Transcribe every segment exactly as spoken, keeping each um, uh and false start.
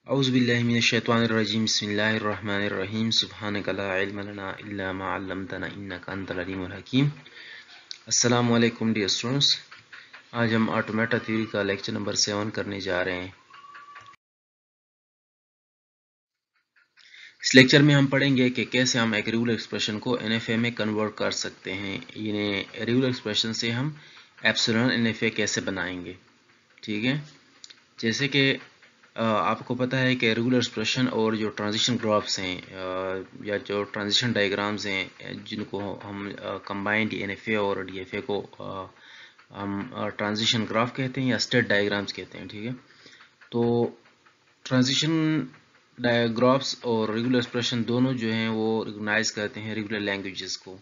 औज़ुबिल्लाहि मिनश्शैतानिर्रजीम बिस्मिल्लाहिर्रहमानिर्रहीम सुब्हानका ला इल्मा लना इल्ला मा अल्लमतना इन्नका अंतल अलीमुल हकीम। अस्सलामु अलैकुम डियर स्टूडेंट्स, आज हम ऑटोमेटा थ्योरी का लेक्चर नंबर सेवन करने जा रहे हैं। इस लेक्चर में हम पढ़ेंगे कि कैसे हम एक रेगुलर एक्सप्रेशन को एनएफए में कन्वर्ट कर सकते हैं। यानी रेगुलर एक्सप्रेशन से हम एप्सिलॉन एनएफए कैसे बनाएंगे। ठीक है, जैसे कि आपको पता है कि रेगुलर एक्सप्रेशन और जो ट्रांजिशन ग्राफ्स हैं या जो ट्रांजिशन डायग्राम्स हैं जिनको हम कंबाइंड एनएफए और डीएफए को हम ट्रांजिशन ग्राफ कहते हैं या स्टेट डायग्राम्स कहते हैं। ठीक है, तो ट्रांजिशन ग्राफ्स और रेगुलर एक्सप्रेशन दोनों जो हैं वो रिकॉग्नाइज करते हैं रेगुलर लैंग्वेजेस को।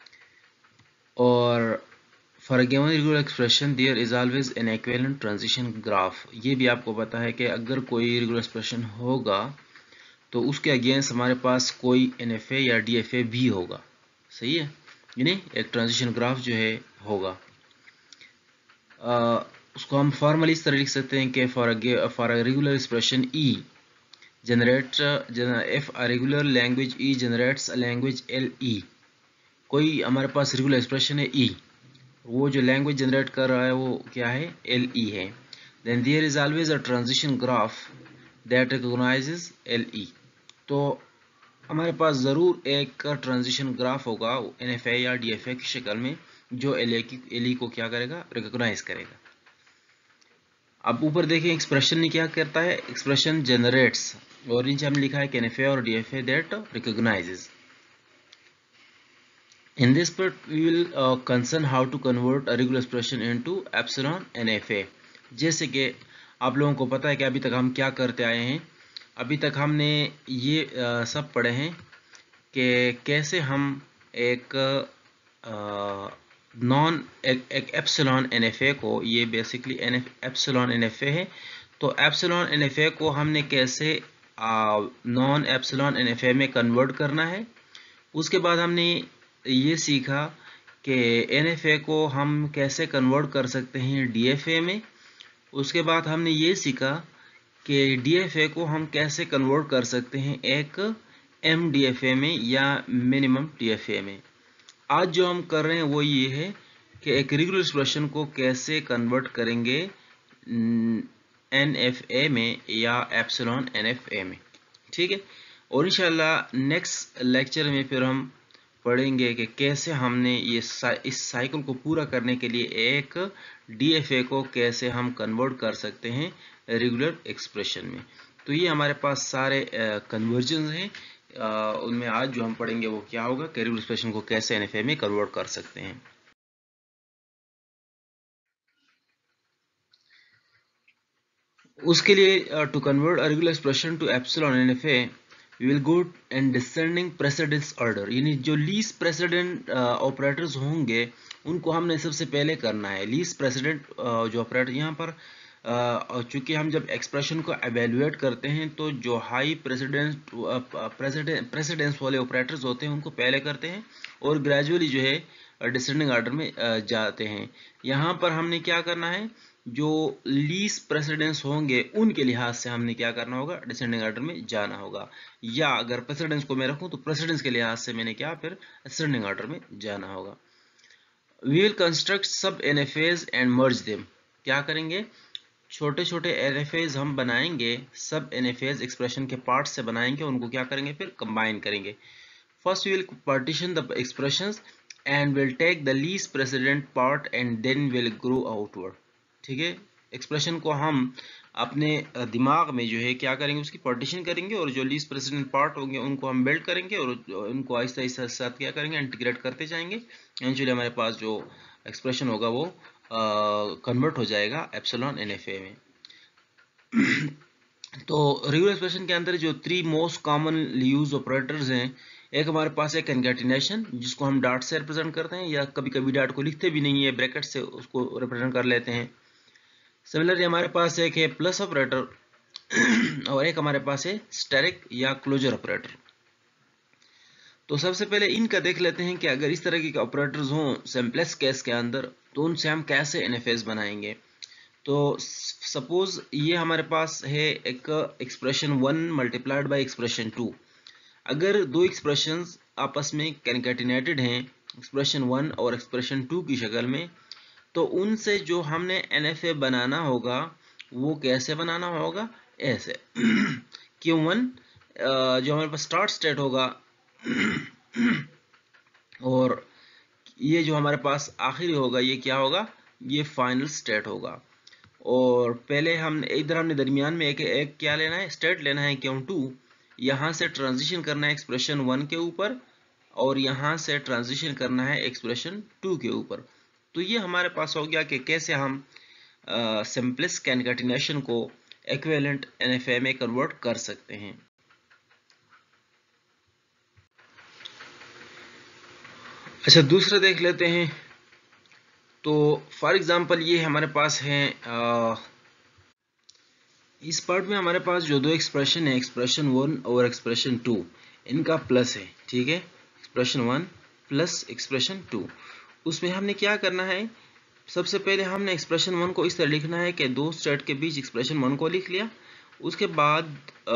और For a given regular expression there is always an equivalent transition graph। ये भी आपको पता है कि अगर कोई रेगुलर एक्सप्रेशन होगा तो उसके अगेंस्ट हमारे पास कोई एनएफए या डीएफए भी होगा। सही है, यानी एक ट्रांजिशन ग्राफ जो है होगा। आ, उसको हम फॉर्मली इस तरह लिख सकते हैं कि for for a regular expression E generate if a regular language E generates a language L E. कोई हमारे पास रेगुलर एक्सप्रेशन है ई, वो जो लैंग्वेज जनरेट कर रहा है वो क्या है, एल ई है। Then there is always a transition graph that recognises L E. तो हमारे पास ज़रूर एक ट्रांजिशन ग्राफ होगा एन एफ ए या डी एफ ए की शक्ल में जो एल ए की एल ई को क्या करेगा, रिकॉग्नाइज करेगा। अब ऊपर देखें एक्सप्रेशन ने क्या करता है, एक्सप्रेशन जनरेट्स, और नीचे हमने लिखा है कि एन एफ ए और D F A that recognises. In this part, we will uh, concern how to convert a regular expression into epsilon N F A। जैसे कि आप लोगों को पता है कि अभी तक हम क्या करते आए हैं। अभी तक हमने ये uh, सब पढ़े हैं कि कैसे हम एक नॉन एक, एक एप्सिलॉन एन एफ ए को, ये basically N F epsilon N F A है, तो एप्सिलॉन एन एफ ए को हमने कैसे non epsilon N F A में कन्वर्ट करना है। उसके बाद हमने ये सीखा कि एन एफ ए को हम कैसे कन्वर्ट कर सकते हैं डी एफ ए में। उसके बाद हमने ये सीखा कि डी एफ ए को हम कैसे कन्वर्ट कर सकते हैं एक एम डी एफ ए में या मिनिमम डी एफ ए में। आज जो हम कर रहे हैं वो ये है कि एक रेगुलर एक्सप्रेशन को कैसे कन्वर्ट करेंगे एन एफ ए में या एप्सिलॉन एन एफ ए में। ठीक है, और इंशाल्लाह नेक्स्ट लेक्चर में फिर हम पढ़ेंगे कि कैसे हमने ये सा, इस साइकिल को पूरा करने के लिए एक डीएफए को कैसे हम कन्वर्ट कर सकते हैं रेगुलर एक्सप्रेशन में। तो ये हमारे पास सारे कन्वर्जन हैं, उनमें आज जो हम पढ़ेंगे वो क्या होगा कि रेगुलर एक्सप्रेशन को कैसे एनएफए में कन्वर्ट कर सकते हैं। उसके लिए to convert a regular expression to epsilon NFA we will go and descending precedence order, यानी जो लीस्ट प्रेसिडेंट ऑपरेटर्स होंगे उनको हमने सबसे पहले करना है। लीस्ट प्रेसिडेंट uh, जो ऑपरेटर यहाँ पर uh, चूंकि हम जब एक्सप्रेशन को एवेल्युएट करते हैं तो जो हाई प्रेसिडेंट प्रेसिडेंस वाले ऑपरेटर्स होते हैं उनको पहले करते हैं और ग्रेजुअली जो है डिसेंडिंग ऑर्डर में uh, जाते हैं। यहाँ पर हमने क्या करना है, जो लीस्ट प्रेसिडेंस होंगे उनके लिहाज से हमने क्या करना होगा, डिसेंडिंग ऑर्डर में जाना होगा। या अगर प्रेसिडेंस को मैं रखूं तो प्रेसिडेंस के लिहाज से मैंने क्या फिर असेंडिंग ऑर्डर में जाना होगा। वी विल कंस्ट्रक्ट सब एनएफएज एंड मर्ज देम। क्या करेंगे, छोटे छोटे एनएफएज हम बनाएंगे, सब एनएफएज एक्सप्रेशन के पार्ट से बनाएंगे, उनको क्या करेंगे फिर कंबाइन करेंगे। First we will partition the expressions and will take the least president part and then will grow outward. ठीक है, एक्सप्रेशन को हम अपने दिमाग में जो है क्या करेंगे, उसकी पार्टीशन करेंगे और जो लीस्ट प्रेसिडेंट पार्ट होंगे उनको हम बिल्ड करेंगे और उनको आहिस्ता आहिस्ता साथ क्या करेंगे, इंटीग्रेट करते जाएंगे। एक्चुअली हमारे पास जो एक्सप्रेशन होगा वो कन्वर्ट हो जाएगा एप्सिलॉन एनएफए में। तो रेगुलर एक्सप्रेशन के अंदर जो three most common use operators हैं, एक हमारे पास है कंकैटिनेशन जिसको हम डॉट से रिप्रेजेंट करते हैं या कभी कभी डॉट को लिखते भी नहीं है, ब्रैकेट से उसको रिप्रेजेंट कर लेते हैं। सिमिलरली हमारे पास एक है प्लस ऑपरेटर और एक हमारे पास है स्टेरिक या क्लोजर ऑपरेटर। तो सबसे पहले इनका देख लेते हैं कि अगर इस तरह के ऑपरेटर्स हों सिंपलेक्स केस के अंदर तो उनसे हम कैसे एनएफएस बनाएंगे। तो सपोज ये हमारे पास है एक expression one multiplied by expression two. अगर दो एक्सप्रेशंस आपस में कैनकेटिनेटेड हैं एक्सप्रेशन वन और एक्सप्रेशन टू की शक्ल में, तो उनसे जो हमने एन एफ ए बनाना होगा वो कैसे बनाना होगा, ऐसे क्यू वन जो हमारे पास स्टार्ट स्टेट होगा और ये जो हमारे पास आखिरी होगा ये क्या होगा, ये फाइनल स्टेट होगा। और पहले हम इधर हमने दरमियान में एक एक क्या लेना है, स्टेट लेना है क्यू टू, यहाँ से ट्रांजिशन करना है एक्सप्रेशन वन के ऊपर और यहाँ से ट्रांजिशन करना है एक्सप्रेशन टू के ऊपर। तो ये हमारे पास हो गया कि कैसे हम सिंपलेस्ट कैनकेटिनेशन को इक्विवेलेंट एन एफ ए में कन्वर्ट कर सकते हैं। अच्छा, दूसरा देख लेते हैं। तो फॉर एग्जांपल ये हमारे पास है आ, इस पार्ट में हमारे पास जो दो एक्सप्रेशन है एक्सप्रेशन वन और एक्सप्रेशन टू, इनका प्लस है, ठीक है, expression one plus expression two. उसमें हमने क्या करना है, सबसे पहले हमने एक्सप्रेशन वन को इस तरह लिखना है कि दो स्टेट के बीच एक्सप्रेशन वन को लिख लिया, उसके बाद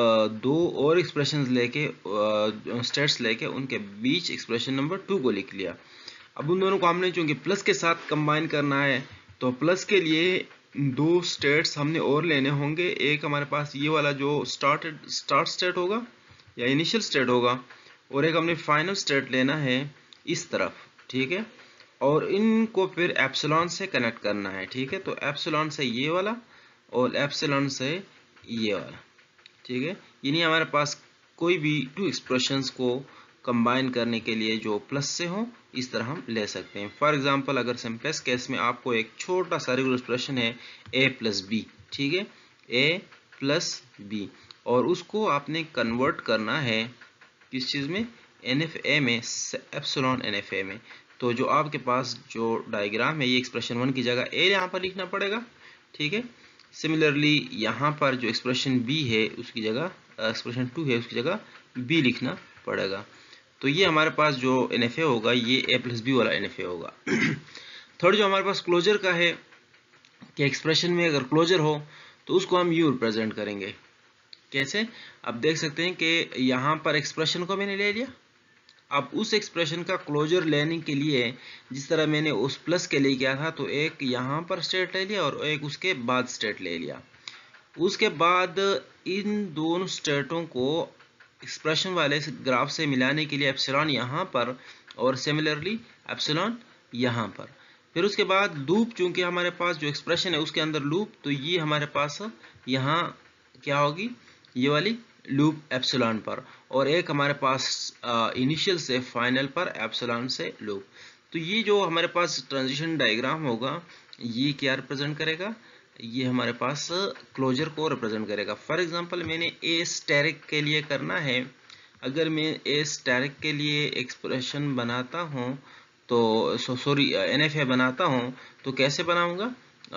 दो और एक्सप्रेशंस लेके स्टेट्स लेके उनके बीच एक्सप्रेशन नंबर टू को लिख लिया। अब उन दोनों को हमने चूंकि प्लस के साथ कंबाइन करना है तो प्लस के लिए दो स्टेट्स हमने और लेने होंगे। एक हमारे पास ये वाला जो स्टार्ट स्टार्ट स्टेट होगा या इनिशियल स्टेट होगा, और एक हमने फाइनल स्टेट लेना है इस तरफ, ठीक है, और इनको फिर एप्सिलॉन से कनेक्ट करना है, ठीक है। तो एप्सिलॉन से ये वाला और एप्सिलॉन से ये वाला, ठीक है। यानी हमारे पास कोई भी टू एक्सप्रेशंस को कंबाइन करने के लिए जो प्लस से हो इस तरह हम ले सकते हैं। फॉर एग्जांपल अगर सिंपलेस्ट केस में आपको एक छोटा सा रेगुलर एक्सप्रेशन है a प्लस बी, ठीक है, a प्लस बी, और उसको आपने कन्वर्ट करना है किस चीज़ में, एन एफ ए में, एप्सिलॉन एन एफ ए में। तो जो आपके पास जो डायग्राम है ये एक्सप्रेशन वन की जगह a यहाँ पर लिखना पड़ेगा, ठीक है। सिमिलरली यहाँ पर जो एक्सप्रेशन b है उसकी जगह एक्सप्रेशन टू है उसकी जगह b लिखना पड़ेगा। तो ये हमारे पास जो एन एफ ए होगा ये a प्लस बी वाला एन एफ ए होगा। थर्ड जो हमारे पास क्लोजर का है कि एक्सप्रेशन में अगर क्लोजर हो तो उसको हम यू रिप्रेजेंट करेंगे। कैसे, अब देख सकते हैं कि यहाँ पर एक्सप्रेशन को मैंने ले लिया, अब उस एक्सप्रेशन का क्लोजर लेने के लिए जिस तरह मैंने उस प्लस के लिए किया था, तो एक यहाँ पर स्टेट ले लिया और एक उसके बाद स्टेट ले लिया। उसके बाद इन दोनों स्टेटों को एक्सप्रेशन वाले ग्राफ से मिलाने के लिए एप्सिलॉन यहाँ पर और सिमिलरली एप्सिलॉन यहाँ पर। फिर उसके बाद लूप, चूंकि हमारे पास जो एक्सप्रेशन है उसके अंदर लूप, तो ये हमारे पास यहाँ क्या होगी, ये वाली लूप एप्सिलॉन पर, और एक हमारे पास इनिशियल से फाइनल पर एप्सिलॉन से लूप। तो ये जो हमारे पास ट्रांजिशन डायग्राम होगा ये क्या रिप्रेजेंट करेगा, ये हमारे पास क्लोजर को रिप्रेजेंट करेगा। फॉर एग्जांपल मैंने ए स्टैटिक के लिए करना है, अगर मैं ए स्टैटिक के लिए एक्सप्रेशन बनाता हूँ तो सॉरी एन एफ ए बनाता हूँ तो कैसे बनाऊंगा,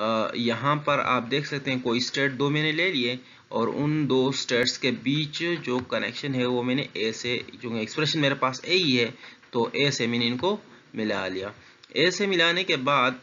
यहाँ पर आप देख सकते हैं कोई स्टेट दो मैंने ले लिए और उन दो स्टेट्स के बीच जो कनेक्शन है वो मैंने ए से, जो एक्सप्रेशन मेरे पास ए ही है तो ए से मैंने इनको मिला लिया। ए से मिलाने के बाद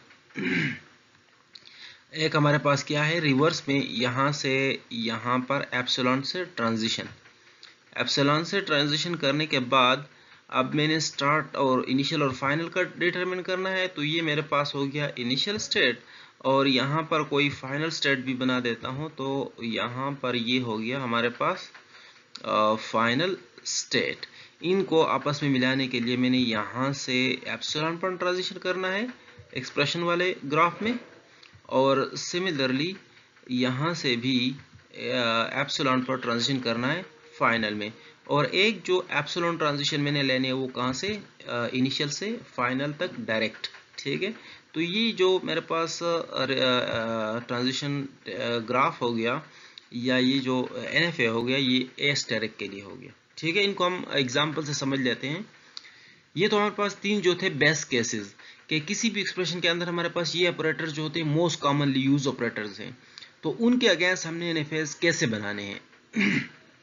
एक हमारे पास क्या है, रिवर्स में यहाँ से यहाँ पर एप्सिलॉन से ट्रांजिशन, एप्सिलॉन से ट्रांजिशन करने के बाद अब मैंने स्टार्ट और इनिशियल और फाइनल का डिटरमिन करना है। तो ये मेरे पास हो गया इनिशियल स्टेट और यहाँ पर कोई फाइनल स्टेट भी बना देता हूँ, तो यहाँ पर ये हो गया हमारे पास फाइनल स्टेट। इनको आपस में मिलाने के लिए मैंने यहाँ से एप्सिलॉन पर ट्रांजिशन करना है एक्सप्रेशन वाले ग्राफ में, और सिमिलरली यहाँ से भी एप्सिलॉन पर ट्रांजिशन करना है फाइनल में। और एक जो एप्सिलॉन ट्रांजिशन मैंने लेने है वो कहाँ से, इनिशियल से फाइनल तक डायरेक्ट, ठीक है। तो ये जो मेरे पास ट्रांजिशन ग्राफ हो गया या ये जो एन एफ ए हो गया ये ए स्टैटिक के लिए हो गया, ठीक है। इनको हम एग्जांपल से समझ लेते हैं। ये तो हमारे पास तीन जो थे बेस्ट केसेस कि किसी भी एक्सप्रेशन के अंदर हमारे पास ये ऑपरेटर्स जो होते हैं मोस्ट कॉमनली यूज ऑपरेटर्स हैं, तो उनके अगेंस्ट हमने एन एफ एस कैसे बनाने हैं।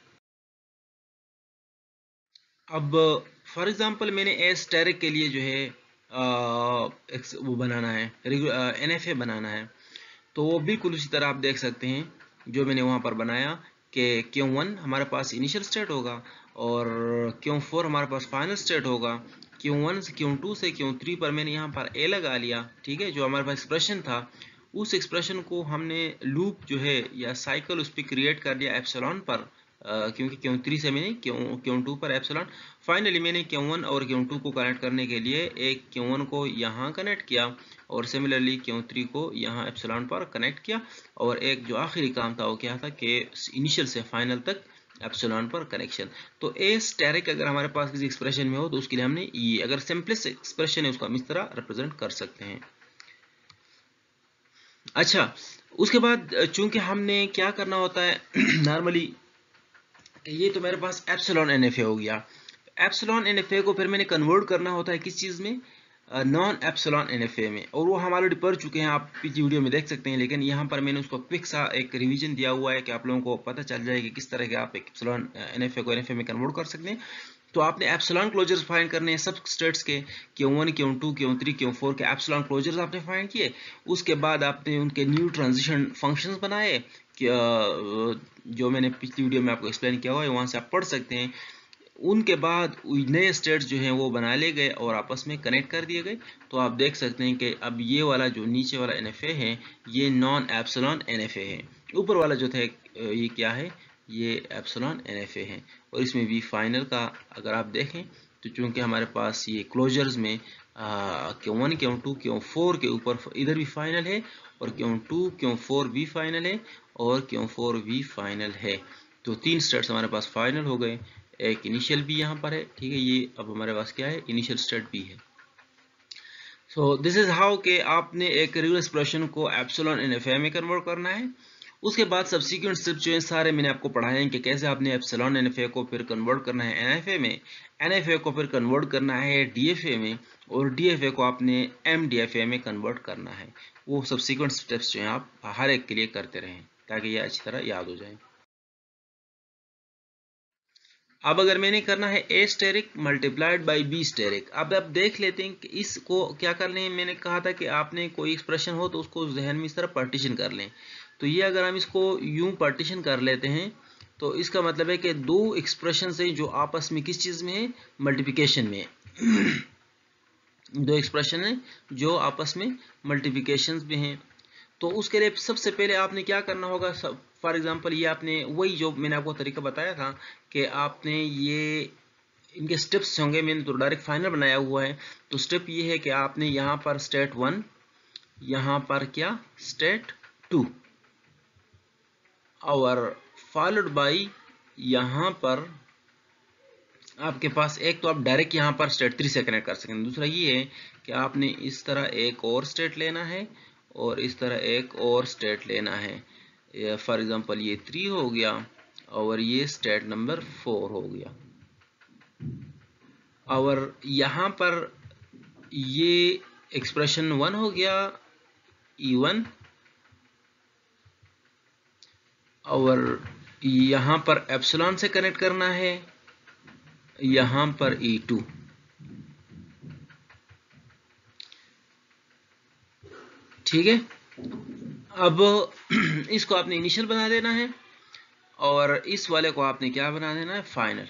अब फॉर एग्जांपल मैंने ए स्टैटिक के लिए जो है आ, वो बनाना है एन एफ ए बनाना है, तो वो बिल्कुल उसी तरह आप देख सकते हैं जो मैंने वहाँ पर बनाया कि क्यू वन हमारे पास इनिशियल स्टेट होगा और क्यू फोर हमारे पास फाइनल स्टेट होगा। क्यू वन से क्यू टू से क्यू थ्री पर मैंने यहाँ पर ए लगा लिया, ठीक है। जो हमारे पास एक्सप्रेशन था उस एक्सप्रेशन को हमने लूप जो है या साइकिल उस पर क्रिएट कर दिया एप्सिलॉन पर, Uh, क्योंकि क्यू थ्री से मैंने क्यू क्यू टू पर एप्सिलॉन। फाइनली मैंने क्यू वन और क्यू टू को कनेक्ट करने के लिए एक क्यू वन को यहाँ कनेक्ट किया और सिमिलरली क्यू थ्री को यहाँ एप्सिलॉन पर कनेक्ट किया और एक जो आखिरी काम था वो क्या था कि इनिशियल से फाइनल तक एप्सिलॉन पर कनेक्शन। तो ए स्टेरिक अगर हमारे पास किसी एक्सप्रेशन में हो तो उसके लिए हमने ये अगर सिंपलेस्ट एक्सप्रेशन है उसको हम इस तरह रिप्रेजेंट कर सकते हैं। अच्छा, उसके बाद चूंकि हमने क्या करना होता है नॉर्मली, ये तो मेरे पास एप्सिलॉन एन एफ ए हो गया। एप्सिलॉन एन एफ ए को फिर मैंने कन्वर्ट करना होता है किस चीज़ में, non epsilon N F A में, और वो हम ऑलरेडी पढ़ चुके हैं, आप पिछली वीडियो में देख सकते हैं। लेकिन यहाँ पर मैंने उसको क्विक सा एक रिवीजन दिया हुआ है कि आप लोगों को पता चल जाए कि किस तरह के आप एप्सिलॉन एन एफ ए को एन एफ ए में कन्वर्ट कर सकते हैं। तो आपने एप्सिलॉन क्लोजर्स फाइंड करने हैं सब स्टेट्स के, q one q two q three q four के एप्सिलॉन क्लोजर्स आपने फाइंड किए। उसके बाद आपने उनके न्यू ट्रांजिशन फंक्शंस बनाए कि जो मैंने पिछली वीडियो में आपको एक्सप्लेन किया हुआ है, वहाँ से आप पढ़ सकते हैं। उनके बाद नए स्टेट्स जो हैं वो बना ले गए और आपस में कनेक्ट कर दिए गए। तो आप देख सकते हैं कि अब ये वाला जो नीचे वाला एन एफ ए है ये non epsilon N F A है, ऊपर वाला जो था ये क्या है, ये एप्सिलॉन एन एफ ए है। और इसमें भी फाइनल का अगर आप देखें तो चूंकि हमारे पास ये क्लोजर्स में q one q two q four के ऊपर इधर भी फाइनल है और क्यू टू क्यू फोर भी फाइनल है और क्यू फोर भी फाइनल है। तो तीन स्टेट्स हमारे पास फाइनल हो गए, एक इनिशियल भी यहाँ पर है, ठीक है। ये अब हमारे पास क्या है, इनिशियल स्टेट भी है। सो दिस इज हाउ के आपने एक रेगुलर एक्सप्रेशन को एप्सिलॉन एन एफ ए में कन्वर्ट करना है। उसके बाद सब्सिक्वेंट स्टेप्स जो हैं सारे मैंने आपको पढ़ाए हैं कि कैसे आपने एप्सिलॉन एन एफ ए को फिर कन्वर्ट करना है एन एफ ए में, एन एफ ए को फिर कन्वर्ट करना है डी एफ ए में और डी एफ ए को आपने एम डी एफ ए में कन्वर्ट करना है। वो सब्सिक्वेंट स्टेप्स जो हैं आप हर एक के लिए करते रहें ताकि ये अच्छी तरह याद हो जाए। अब अगर मैंने करना है a asterisk multiplied by b asterisk, अब आप देख लेते हैं कि इसको क्या करने हैं। मैंने कहा था कि आपने कोई एक्सप्रेशन हो तो उसको जहन में इस तरह पार्टीशन कर लें। तो ये अगर हम इसको यूं पार्टीशन कर लेते हैं तो इसका मतलब है कि दो एक्सप्रेशन है जो आपस में किस चीज़ में है, मल्टीप्लिकेशन में दो एक्सप्रेशन है जो आपस में मल्टीप्लिकेशन में हैं। तो उसके लिए सबसे पहले आपने क्या करना होगा, फॉर एग्जांपल ये आपने वही जो मैंने आपको तरीका बताया था कि आपने ये इनके स्टेप्स होंगे, मैंने तो डायरेक्ट फाइनल बनाया हुआ है। तो स्टेप ये है कि आपने यहाँ पर स्टेट वन, यहाँ पर क्या स्टेट टू और फॉलोड बाई यहाँ पर आपके पास एक तो आप डायरेक्ट यहाँ पर स्टेट थ्री से कनेक्ट कर सकें। दूसरा ये है कि आपने इस तरह एक और स्टेट लेना है और इस तरह एक और स्टेट लेना है। फॉर एग्जांपल ये थ्री हो गया और ये स्टेट नंबर फोर हो गया। और यहाँ पर ये एक्सप्रेशन वन हो गया ई वन और यहाँ पर एप्सिलॉन से कनेक्ट करना है, यहाँ पर ई टू। ठीक है, अब इसको आपने इनिशियल बना देना है और इस वाले को आपने क्या बना देना है, फाइनल।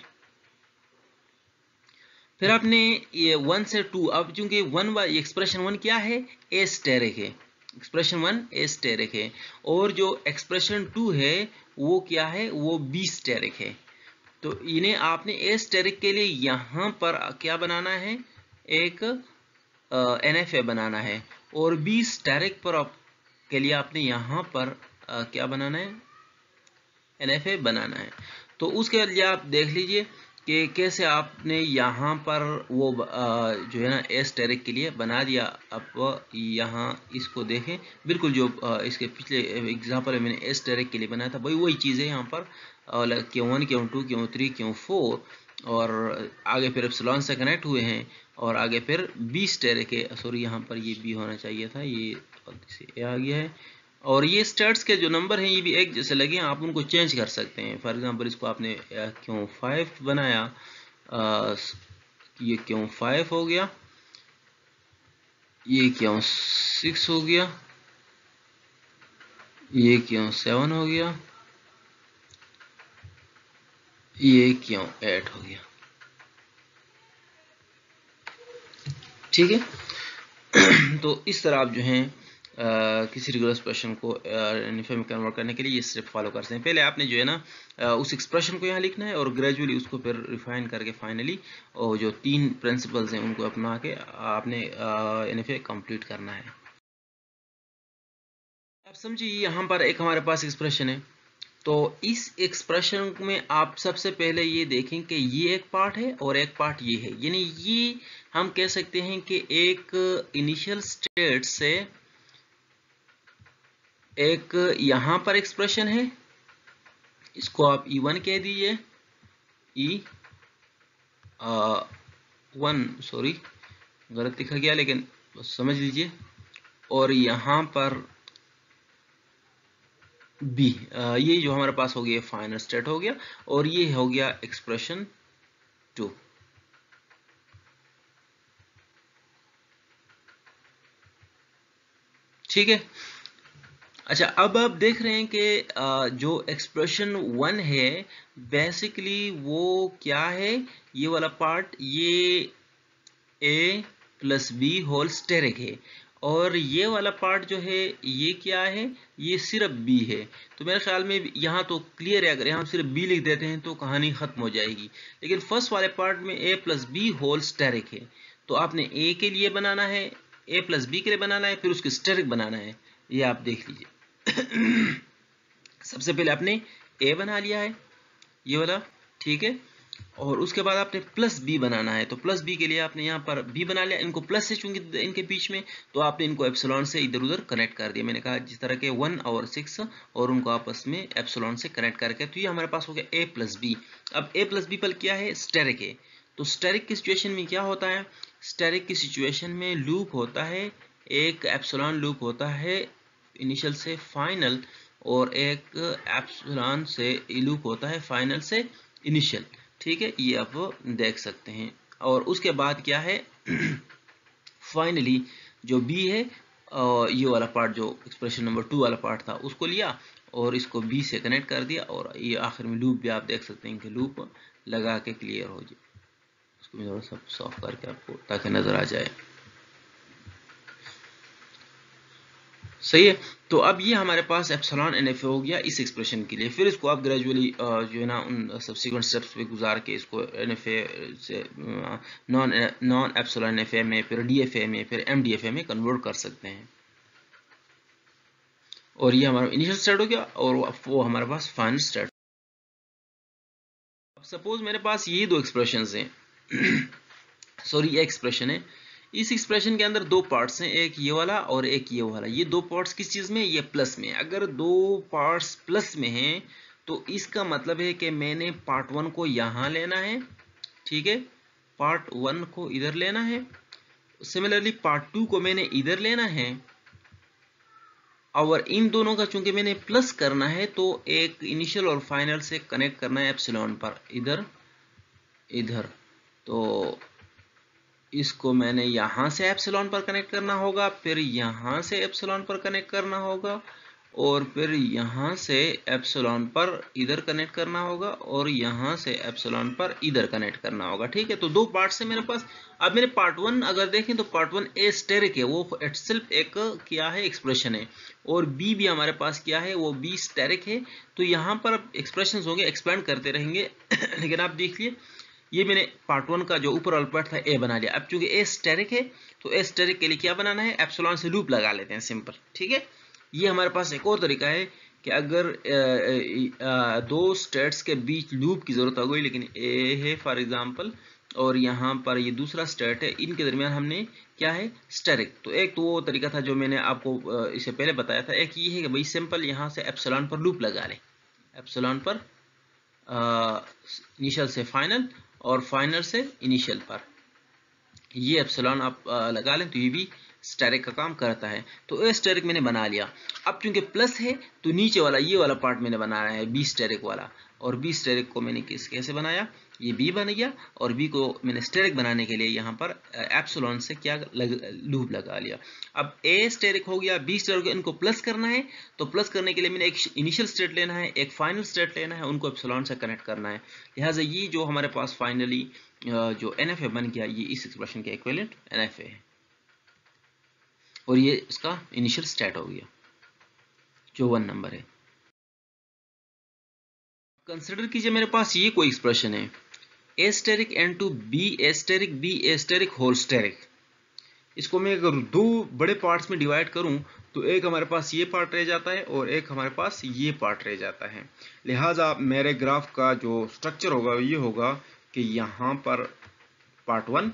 फिर आपने ये वन से टू, अब चूंकि वन एक्सप्रेशन वन क्या है, ए स्टेरिक है, एक्सप्रेशन वन ए स्टेरिक है और जो एक्सप्रेशन टू है वो क्या है, वो बी स्टेरिक है। तो इन्हें आपने ए स्टेरिक के लिए यहाँ पर क्या बनाना है, एक एन एफ ए बनाना है और बी स्टेरिक पर के लिए आपने यहाँ पर आ, क्या बनाना है, एन एफ ए बनाना है। तो उसके लिए आप देख लीजिए कि कैसे आपने यहाँ पर वो आ, जो है ना ए स्टेरिक के लिए बना दिया। अब यहाँ इसको देखें, बिल्कुल जो आ, इसके पिछले एग्जाम्पल में मैंने ए स्टेरिक के लिए बनाया था वही वही चीज़ है यहाँ पर, q one q two q three q four और आगे फिर एप्सिलॉन से कनेक्ट हुए हैं और आगे फिर बी स्टेरिक है, सॉरी यहाँ पर ये बी होना चाहिए था, ये ए आ गया है। और ये स्टेट्स के जो नंबर हैं ये भी एक जैसे लगे हैं, आप उनको चेंज कर सकते हैं। फॉर एग्जांपल इसको आपने क्यों फाइव बनाया, आ, ये क्यों फाइव हो गया, ये क्यों सिक्स हो गया ये क्यों सेवन हो गया, ये क्यों एट हो गया। ठीक है। तो इस तरह आप जो है Uh, किसी रेगुलर एक्सप्रेशन को एनएफए में कन्वर्ट करने के लिए ये स्टेप फॉलो कर सकते हैं। पहले आपने जो है ना uh, उस एक्सप्रेशन को यहाँ लिखना है और ग्रेजुअली उसको फिर रिफाइन करके फाइनली और जो तीन प्रिंसिपल्स हैं उनको अपना के आपने एनएफए कंप्लीट करना है। आप समझिए यहाँ पर एक हमारे पास एक्सप्रेशन है, तो इस एक्सप्रेशन में आप सबसे पहले ये देखें कि ये एक पार्ट है और एक पार्ट ये है, यानी ये हम कह सकते हैं कि एक इनिशियल स्टेट से एक यहां पर एक्सप्रेशन है, इसको आप ई वन कह दीजिए, ई वन सॉरी गलत लिखा गया लेकिन समझ लीजिए, और यहां पर बी, ये जो हमारे पास हो गया फाइनल स्टेट हो गया, और ये हो गया एक्सप्रेशन टू। ठीक है। अच्छा, अब आप देख रहे हैं कि जो एक्सप्रेशन वन है बेसिकली वो क्या है, ये वाला पार्ट ये a plus b whole asterisk है, और ये वाला पार्ट जो है ये क्या है, ये सिर्फ बी है। तो मेरे ख्याल में यहाँ तो क्लियर है, अगर यहाँ सिर्फ बी लिख देते हैं तो कहानी खत्म हो जाएगी, लेकिन फर्स्ट वाले पार्ट में a plus b whole asterisk है, तो आपने ए के लिए बनाना है, ए प्लस बी के लिए बनाना है, फिर उसके स्टेरिक बनाना है। ये आप देख लीजिए। सबसे पहले आपने ए बना लिया है ये वाला, ठीक है, और उसके बाद आपने प्लस बी बनाना है, तो प्लस बी के लिए आपने यहाँ पर बी बना लिया, इनको प्लस से चूंकि इनके बीच में, तो आपने इनको एप्सिलॉन से इधर उधर कनेक्ट कर दिया। मैंने कहा जिस तरह के वन और सिक्स और उनको आपस में एप्सिलॉन से कनेक्ट करके, तो ये हमारे पास हो गया ए प्लस बी। अब ए प्लस बी पर क्या है, स्टेरिक है, तो स्टेरिक की सिचुएशन में क्या होता है, स्टेरिक की सिचुएशन में लूप होता है, एक एप्सिलॉन लूप होता है इनिशियल से फाइनल, और एक एप्सिलॉन से लूप होता है फाइनल से इनिशियल। ठीक है, ये आप देख सकते हैं। और उसके बाद क्या है, फाइनली जो बी है, और ये वाला पार्ट जो एक्सप्रेशन नंबर टू वाला पार्ट था उसको लिया और इसको बी से कनेक्ट कर दिया, और ये आखिर में लूप भी आप देख सकते हैं कि लूप लगा के क्लियर हो जाए। इसको मैं थोड़ा सा सॉफ्ट करके आपको ताकि नजर आ जाए। सही है। तो अब ये हमारे पास एप्सिलॉन एनएफए हो गया इस एक्सप्रेशन के लिए। फिर इसको आप ग्रेजुअली जो है ना उन सब्सिक्वेंट स्टेप्स पे गुजार के इसको एनएफए से नॉन नॉन एप्सिलॉन एनएफए में, फिर डीएफए में, फिर एमडीएफए में कन्वर्ट कर सकते हैं। और ये हमारा इनिशियल स्टेट हो गया और वो हमारे पास फाइनल स्टेट। अब सपोज मेरे पास ये दो एक्सप्रेशंस हैं सॉरी ये एक्सप्रेशन है, इस एक्सप्रेशन के अंदर दो पार्ट्स हैं, एक ये वाला और एक ये वाला। ये दो पार्ट्स किस चीज में, ये प्लस में। अगर दो पार्ट्स प्लस में हैं तो इसका मतलब है कि मैंने पार्ट वन को यहां लेना है, ठीक है, पार्ट वन को इधर लेना है, सिमिलरली पार्ट टू को मैंने इधर लेना है, और इन दोनों का चूंकि मैंने प्लस करना है तो एक इनिशियल और फाइनल से कनेक्ट करना है एप्सिलॉन पर, इधर इधर, तो इसको मैंने यहां से एप्सिलॉन पर कनेक्ट करना होगा, फिर यहां से एप्सिलॉन पर कनेक्ट करना होगा, और फिर यहां से एप्सिलॉन पर इधर कनेक्ट करना होगा, और यहां से एप्सिलॉन पर इधर कनेक्ट करना होगा। ठीक है, तो दो पार्ट है मेरे पास। अब मेरे पार्ट वन अगर देखें तो पार्ट वन ए स्टेरिक है, वो इटसेल्फ एक क्या है एक्सप्रेशन है, और बी भी हमारे पास क्या है, वो बी स्टेरिक है। तो यहाँ पर एक्सप्रेशन होंगे, एक्सपेंड करते रहेंगे लेकिन आप देखिए ये मैंने पार्ट वन का जो ऊपर वाला पार्ट था ए बना लिया। अब चूंकि ए स्टेरिक है तो ए स्टेरिक के लिए क्या बनाना है, एप्सिलॉन से लूप लगा लेते हैं, सिंपल। ठीक है, ये हमारे पास एक और तरीका है कि अगर आ, आ, दो स्टेट्स के बीच लूप की जरूरत हो गई, लेकिन ए है फॉर एग्जांपल और यहाँ पर ये दूसरा स्टेट है, इनके दरमियान हमने क्या है स्टेरिक। तो एक तो वो तरीका था जो मैंने आपको इससे पहले बताया था, एक ये है कि भाई सिंपल यहाँ से एप्सिलॉन पर लूप लगा लें, एप्सिलॉन पर इनिशियल से फाइनल और फाइनल से इनिशियल पर ये एप्सिलॉन आप आ, लगा लें तो ये भी स्टेरिक का काम करता है। तो ए स्टेरिक मैंने बना लिया। अब चूंकि प्लस है तो नीचे वाला ये वाला पार्ट मैंने बनाया है बी स्टेरिक वाला, और बी स्टेरिक को मैंने किस कैसे बनाया, ये बी बन गया, और बी को मैंने स्टेरिक बनाने के लिए यहाँ पर एप्सिलॉन से क्या लग, लूप लगा लिया। अब ए स्टेरिक हो गया, बी स्टेरिक, इनको प्लस करना है, तो प्लस करने के लिए मैंने एक इनिशियल स्टेट लेना है, एक फाइनल स्टेट लेना है, उनको एप्सिलॉन से कनेक्ट करना है। लिहाजा ये जो हमारे पास फाइनली जो एन एफ ए बन गया, ये इस एक्सप्रेशन के इक्विवेलेंट एन एफ ए है, और ये इसका इनिशियल स्टेट हो गया जो वन नंबर है। कंसिडर कीजिए मेरे पास ये कोई एक्सप्रेशन है, a asterisk into b a asterisk b a asterisk whole asterisk. इसको मैं अगर दो बड़े पार्ट्स में डिवाइड करूं तो एक हमारे पास ये पार्ट रह जाता है और एक हमारे पास ये पार्ट रह जाता है। लिहाजा मेरे ग्राफ का जो स्ट्रक्चर होगा ये होगा कि यहाँ पर पार्ट वन,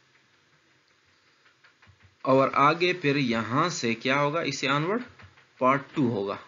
और आगे फिर यहाँ से क्या होगा, इससे ऑनवर्ड पार्ट टू होगा।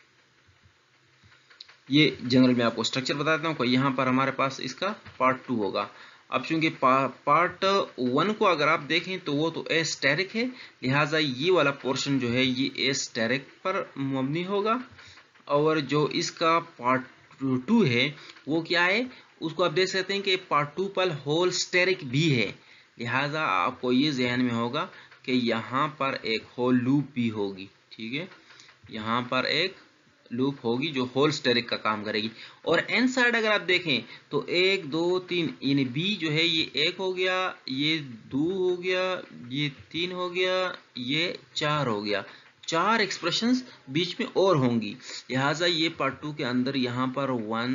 ये जनरल में आपको स्ट्रक्चर बता देता हूँ कि यहाँ पर हमारे पास इसका पार्ट टू होगा। अब चूंकि पा, पार्ट वन को अगर आप देखें तो वो तो ए स्टेरिक है, लिहाजा ये वाला पोर्शन जो है ये ए स्टेरिक पर मबनी होगा, और जो इसका पार्ट टू है वो क्या है, उसको आप देख सकते हैं कि पार्ट टू पर होल स्टेरिक भी है। लिहाजा आपको ये ध्यान में होगा कि यहाँ पर एक होल लूप भी होगी, ठीक है, यहाँ पर एक लूप होगी जो होल स्टेरिक का काम करेगी। और एन साइड अगर आप देखें तो एक दो तीन, यानी बी जो है ये एक हो गया, ये दो हो गया, ये तीन हो गया, ये चार हो गया, चार एक्सप्रेशंस बीच में और होंगी। लिहाजा ये पार्ट टू के अंदर यहाँ पर वन,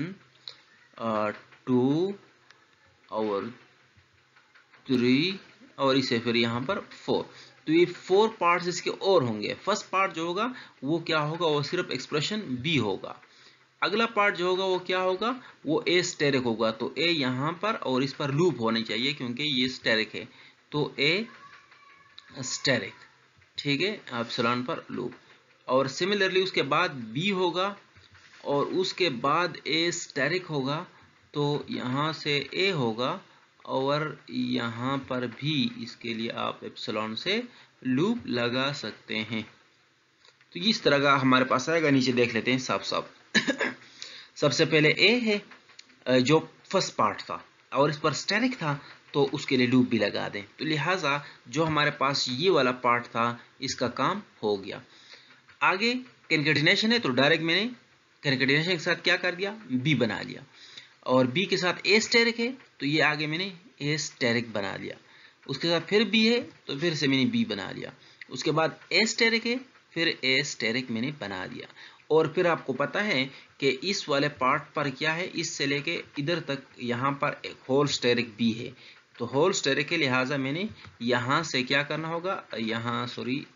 टू और थ्री, और इसे फिर यहाँ पर फोर, तो ये फोर पार्ट्स इसके और होंगे। फर्स्ट पार्ट जो होगा वो क्या होगा, वो सिर्फ एक्सप्रेशन बी होगा। अगला पार्ट जो होगा वो क्या होगा, वो ए स्टेरिक होगा, तो ए यहाँ पर और इस पर लूप होने चाहिए क्योंकि ये स्टेरिक है, तो ए स्टेरिक, ठीक है, एप्सिलॉन पर लूप। और सिमिलरली उसके बाद बी होगा और उसके बाद ए स्टेरिक होगा, तो यहाँ से ए होगा, और यहाँ पर भी इसके लिए आप एप्सिलॉन से लूप लगा सकते हैं। तो इस तरह का हमारे पास आएगा। नीचे देख लेते हैं साफ साफ। सबसे पहले ए है जो फर्स्ट पार्ट था और इस पर स्टेरिक था, तो उसके लिए लूप भी लगा दें। तो लिहाजा जो हमारे पास ये वाला पार्ट था इसका काम हो गया। आगे कंकैटिनेशन है, तो डायरेक्ट मैंने कंकैटिनेशन के साथ क्या कर दिया, बी बना लिया, और बी के साथ ए स्टेरिक है तो ये आगे मैंने ए स्टेरिक बना लिया। उसके साथ फिर बी है तो फिर से मैंने बी बना लिया। उसके बाद ए स्टेरिक है, फिर ए स्टेरिक मैंने बना दिया। और फिर आपको पता है कि इस वाले पार्ट पर क्या है, इससे लेके इधर तक यहाँ पर एक होल स्टेरिक बी है, तो होल स्टेरिक के लिहाजा मैंने यहाँ से क्या करना होगा, यहाँ सॉरी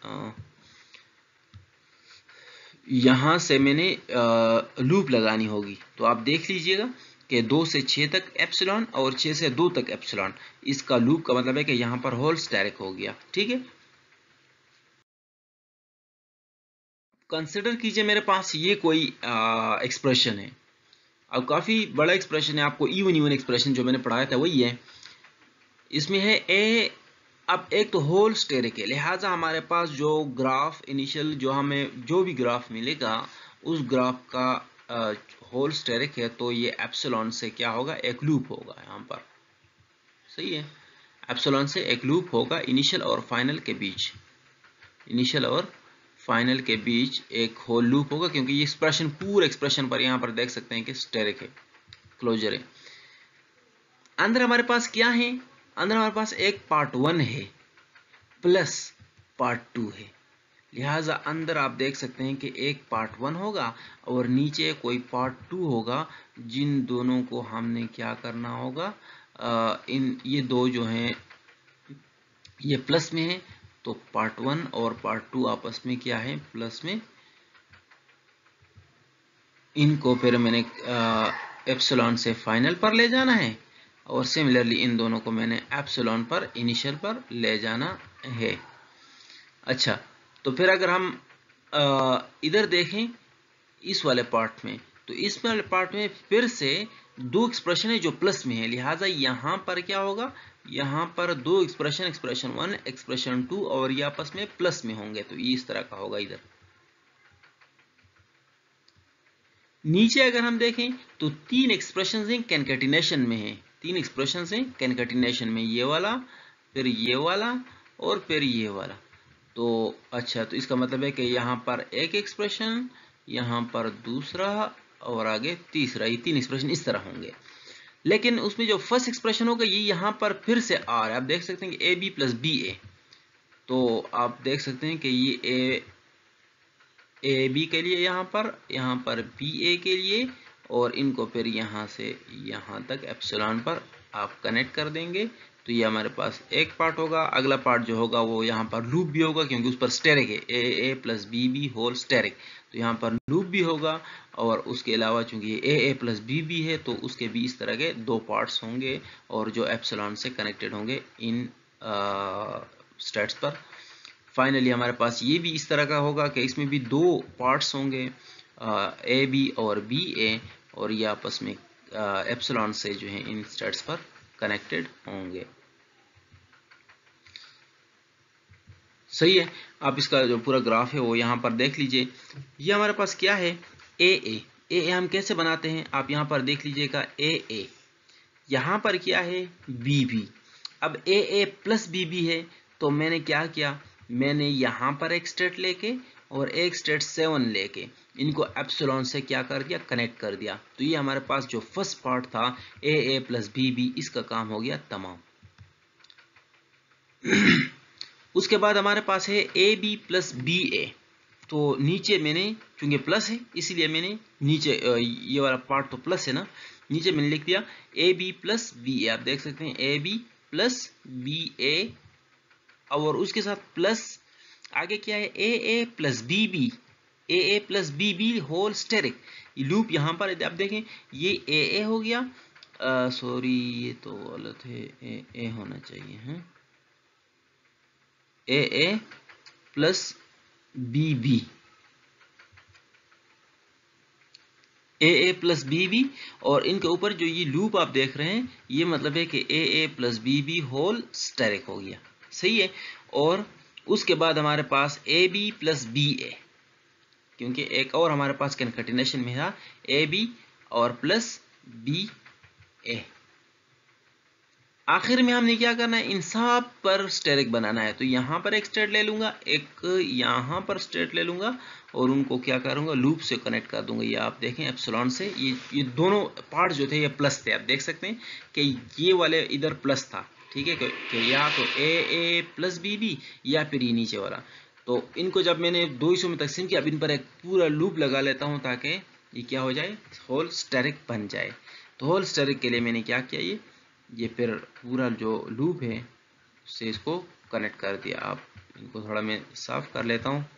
यहाँ से मैंने लूप लगानी होगी। तो आप देख लीजिएगा कि दो से छः तक एप्सिलॉन और छः से दो तक एप्सिलॉन, इसका लूप का मतलब है कि यहाँ पर होल स्टेरिक हो गया, ठीक है। कंसिडर कीजिए मेरे पास ये कोई एक्सप्रेशन है, अब काफ़ी बड़ा एक्सप्रेशन है, आपको इवन इवन एक्सप्रेशन जो मैंने पढ़ाया था वही है। इसमें है ए, अब एक तो होल स्टेरिक है, लिहाजा हमारे पास जो ग्राफ इनिशियल जो हमें जो भी ग्राफ मिलेगा उस ग्राफ का होल स्टेरिक है, तो ये एप्सिलॉन से क्या होगा, एक लूप होगा यहाँ पर, सही है, एप्सिलॉन से एक लूप होगा इनिशियल और फाइनल के बीच, इनिशियल और फाइनल के बीच एक होल लूप होगा, क्योंकि ये एक्सप्रेशन पूरे एक्सप्रेशन पर यहाँ पर देख सकते हैं कि स्टेरिक है, क्लोजर है। अंदर हमारे पास क्या है, अंदर हमारे पास एक पार्ट वन है प्लस पार्ट टू है, लिहाजा अंदर आप देख सकते हैं कि एक पार्ट वन होगा और नीचे कोई पार्ट टू होगा, जिन दोनों को हमने क्या करना होगा, आ, इन ये दो जो हैं ये प्लस में है, तो पार्ट वन और पार्ट टू आपस में क्या है, प्लस में, इनको फिर मैंने एप्सिलॉन से फाइनल पर ले जाना है, और सिमिलरली इन दोनों को मैंने एप्सिलॉन पर इनिशियल पर ले जाना है। अच्छा, तो फिर अगर हम इधर देखें इस वाले पार्ट में, तो इस वाले पार्ट में फिर से दो एक्सप्रेशन है जो प्लस में है, लिहाजा यहां पर क्या होगा, यहां पर दो expression, expression one, expression two, और ये आपस में प्लस में होंगे, तो ये इस तरह का होगा। इधर नीचे अगर हम देखें तो तीन एक्सप्रेशन हैं कैनकेटिनेशन में है, तीन एक्सप्रेशन हैं कैनकेटिनेशन में, ये वाला, फिर ये वाला, और फिर ये वाला। तो अच्छा, तो इसका मतलब है कि यहाँ पर एक एक्सप्रेशन, यहाँ पर दूसरा, और आगे तीसरा, ये तीन एक्सप्रेशन इस तरह होंगे। लेकिन उसमें जो फर्स्ट एक्सप्रेशन होगा ये यहाँ पर फिर से आ रहा है, आप देख सकते हैं कि a b plus b a, तो आप देख सकते हैं कि ये ए ए बी के लिए यहाँ पर, यहाँ पर बी ए के लिए, और इनको फिर यहाँ से यहाँ तक एप्सिलॉन पर आप कनेक्ट कर देंगे, तो ये हमारे पास एक पार्ट होगा। अगला पार्ट जो होगा वो यहाँ पर लूप भी होगा, क्योंकि उस पर स्टेरिक है, a a plus b b whole asterisk, तो यहाँ पर लूप भी होगा। और उसके अलावा चूंकि a a plus b b है, तो उसके भी इस तरह के दो पार्ट्स होंगे, और जो एप्सिलॉन से कनेक्टेड होंगे इन स्टेट्स पर। फाइनली हमारे पास ये भी इस तरह का होगा कि इसमें भी दो पार्ट्स होंगे, ए बी और बी ए, और ये आपस में एप्सिलॉन से जो है इन स्टेट्स पर कनेक्टेड होंगे। सही है, आप इसका जो पूरा ग्राफ है वो यहाँ पर देख लीजिए। ये हमारे पास क्या है, ए ए ए ए हम कैसे बनाते हैं, आप यहाँ पर देख लीजिएगा, ए ए यहाँ पर क्या है, बी बी। अब a a plus b b है, तो मैंने क्या किया, मैंने यहाँ पर एक स्टेट लेके और एक स्टेट सेवन लेके इनको एप्सिलॉन से क्या कर दिया, कनेक्ट कर दिया। तो ये हमारे पास जो फर्स्ट पार्ट था a a plus b b, इसका काम हो गया तमाम। उसके बाद हमारे पास है a b plus b a, तो नीचे मैंने चूंकि प्लस है इसलिए मैंने नीचे ये वाला पार्ट तो प्लस है ना, नीचे मैंने लिख दिया a b plus b a. आप देख सकते हैं a b plus b a, और उसके साथ प्लस आगे क्या है, a a plus b b, a a plus b b whole asterisk. Loop यहाँ पर आप देखें, ये ए ए हो गया, सॉरी ये तो गलत है, ए ए होना चाहिए है, a a plus b b, a a plus b b, और इनके ऊपर जो ये लूप आप देख रहे हैं ये मतलब है कि a a plus b b whole asterisk हो गया। सही है, और उसके बाद हमारे पास a b plus b a, क्योंकि एक और हमारे पास कॉन्केटिनेशन में था ए बी और प्लस बी ए। आखिर में हमने क्या करना है, इन सब पर स्टेरिक बनाना है, तो यहां पर एक स्टेट ले लूंगा, एक यहां पर स्टेट ले लूंगा, और उनको क्या करूंगा, लूप से कनेक्ट कर दूंगा। ये आप देखें एप्सिलॉन से, ये ये दोनों पार्ट जो थे ये प्लस थे। आप देख सकते हैं कि ये वाले इधर प्लस था, ठीक है, कि या तो a a plus b b या फिर ये नीचे वाला। तो इनको जब मैंने दो हिस्सों में तकसीम किया, अब इन पर एक पूरा लूप लगा लेता हूं ताकि ये क्या हो जाए, होल स्टेरिक बन जाए। तो होल स्टेरिक के लिए मैंने क्या किया, ये ये फिर पूरा जो लूप है उससे इसको कनेक्ट कर दिया। आप इनको थोड़ा मैं साफ कर लेता हूं,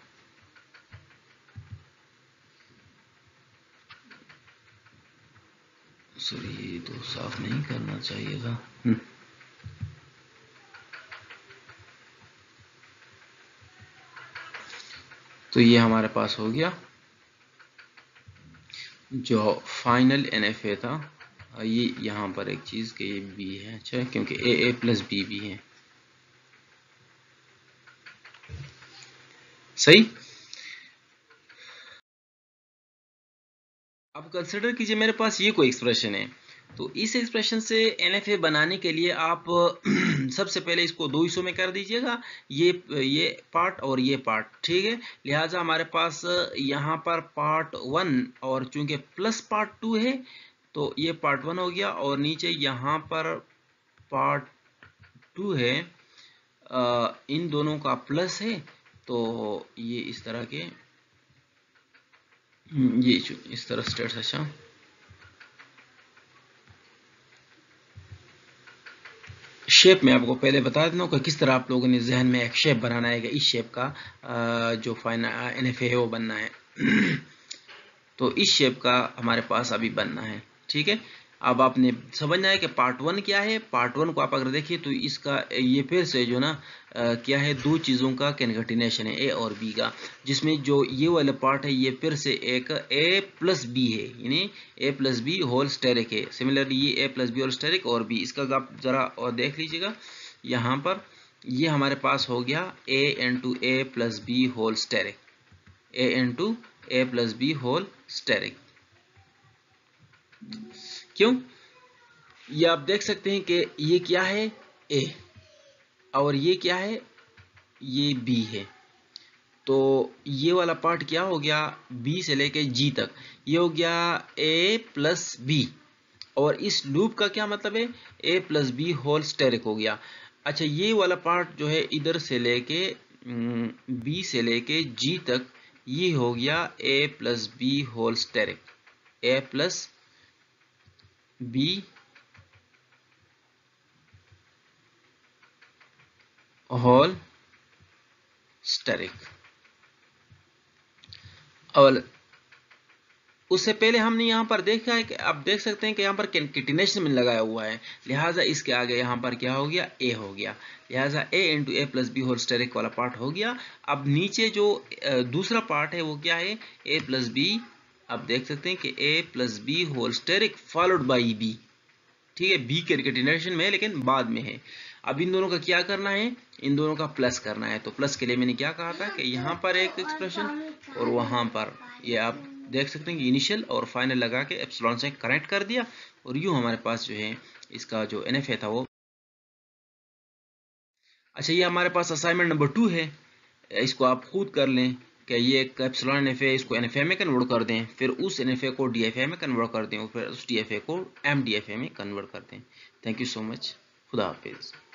सॉरी ये तो साफ नहीं करना चाहिए था। तो ये हमारे पास हो गया जो फाइनल एन एफ ए था। ये यहाँ पर एक चीज के ये बी है, अच्छा, क्योंकि a a plus b b है। सही, अब कंसिडर कीजिए मेरे पास ये कोई एक्सप्रेशन है, तो इस एक्सप्रेशन से एन एफ ए बनाने के लिए आप सबसे पहले इसको दो हिस्सों में कर दीजिएगा, ये ये पार्ट और ये पार्ट, ठीक है। लिहाजा हमारे पास यहाँ पर पार्ट वन, और चूंकि प्लस पार्ट टू है तो ये पार्ट वन हो गया, और नीचे यहाँ पर पार्ट टू है, आ, इन दोनों का प्लस है, तो ये इस तरह के, ये इस तरह स्टेट्स। अच्छा, शेप में आपको पहले बता देता हूँ कि किस तरह आप लोगों ने जहन में एक शेप बनाना है, इस शेप का जो फाइनल एन एफ ए है वो बनना है। तो इस शेप का हमारे पास अभी बनना है, ठीक है। अब आपने समझना है कि पार्ट वन क्या है। पार्ट वन को आप अगर देखिए तो इसका ये फिर से जो ना आ, क्या है, दो चीज़ों का कन्कैटिनेशन है, ए और बी का, जिसमें जो ये वाला पार्ट है ये फिर से एक ए प्लस बी है, यानी a plus b whole asterisk है। सिमिलरली ये a plus b whole asterisk और बी, इसका आप ज़रा और देख लीजिएगा यहाँ पर, ये हमारे पास हो गया a into a plus b whole asterisk, a into a plus b whole asterisk. क्यों? ये आप देख सकते हैं कि ये क्या है, ए, और ये क्या है, ये बी है। तो ये वाला पार्ट क्या हो गया, बी से लेके जी तक, ये हो गया ए प्लस बी, और इस लूप का क्या मतलब है, a plus b whole asterisk हो गया। अच्छा, ये वाला पार्ट जो है इधर से लेके बी से लेके जी तक, ये हो गया a plus b whole asterisk, a plus b whole asterisk. और उससे पहले हमने यहाँ पर देखा है कि आप देख सकते हैं कि यहाँ पर कन्कैटिनेशन में लगाया हुआ है, लिहाजा इसके आगे यहाँ पर क्या हो गया, ए हो गया, लिहाजा a into a plus b whole asterisk वाला पार्ट हो गया। अब नीचे जो दूसरा पार्ट है वो क्या है, ए प्लस बी, आप देख सकते हैं कि a plus b whole asterisk followed by b, ठीक है, बी कन्कैटिनेशन में है लेकिन बाद में है। अब इन दोनों का क्या करना है, इन दोनों का प्लस करना है। तो प्लस के लिए मैंने क्या कहा था कि यहाँ पर एक एक्सप्रेशन और वहाँ पर, ये आप देख सकते हैं कि इनिशियल और फाइनल लगा के एप्सिलॉन से कनेक्ट कर दिया, और यूँ हमारे पास जो है इसका जो एन एफ ए था वो। अच्छा, ये हमारे पास असाइनमेंट नंबर टू है, इसको आप खुद कर लें कि ये एक एप्सिलॉन एन एफ ए, इसको एन एफ ए में कन्वर्ट कर दें, फिर उस एन एफ ए को डी एफ ए में कन्वर्ट कर दें, और फिर उस डी एफ ए को एम डी एफ ए में कन्वर्ट कर दें। थैंक यू सो मच, खुदा हाफिज़।